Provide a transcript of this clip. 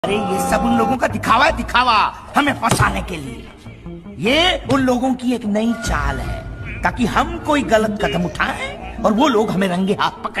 अरे ये सब उन लोगों का दिखावा है, दिखावा हमें फंसाने के लिए। ये उन लोगों की एक नई चाल है ताकि हम कोई गलत कदम उठाएं और वो लोग हमें रंगे हाथ पकड़